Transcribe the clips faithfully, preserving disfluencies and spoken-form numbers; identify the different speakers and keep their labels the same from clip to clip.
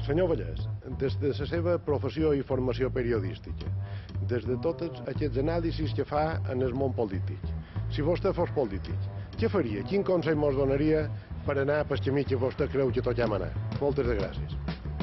Speaker 1: Senyor Vallès, des de la seva professió i formació periodística, des de tots aquests anàlisis que fa en el món polític, si vostè fos polític, què faria? Quin consell mos donaria per anar pel camí que vostè creu que toquem anar? Moltes de gràcies.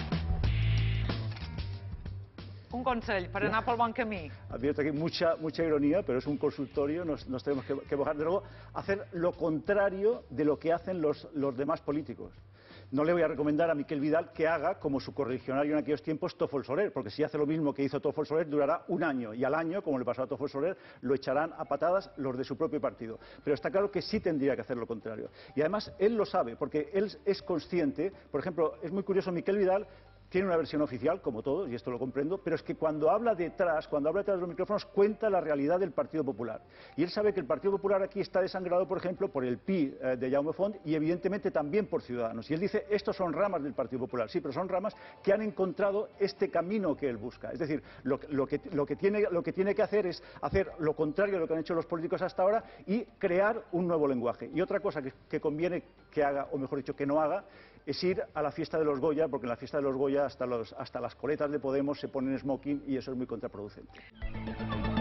Speaker 2: Un consell para anar pel bon camí.
Speaker 3: Advierto aquí mucha, mucha ironía, pero es un consultorio, nos, nos tenemos que, que bajar de nuevo, hacer lo contrario de lo que hacen los, los demás políticos. No le voy a recomendar a Miquel Vidal que haga como su correligionario en aquellos tiempos, Tofol Soler, porque si hace lo mismo que hizo Tofol Soler durará un año, y al año, como le pasó a Tofol Soler, lo echarán a patadas los de su propio partido. Pero está claro que sí tendría que hacer lo contrario. Y además él lo sabe, porque él es consciente. Por ejemplo, es muy curioso, Miquel Vidal tiene una versión oficial, como todos, y esto lo comprendo, pero es que cuando habla detrás, cuando habla detrás de los micrófonos, cuenta la realidad del Partido Popular. Y él sabe que el Partido Popular aquí está desangrado, por ejemplo, por el P I eh, de Jaume Font y evidentemente también por Ciudadanos. Y él dice, estos son ramas del Partido Popular. Sí, pero son ramas que han encontrado este camino que él busca. Es decir, lo, lo, que, lo, que tiene, lo que tiene que hacer es hacer lo contrario de lo que han hecho los políticos hasta ahora y crear un nuevo lenguaje. Y otra cosa que, que conviene que haga, o mejor dicho, que no haga, es ir a la fiesta de los Goya, porque en la fiesta de los Goya hasta, los, hasta las coletas de Podemos se ponen smoking y eso es muy contraproducente.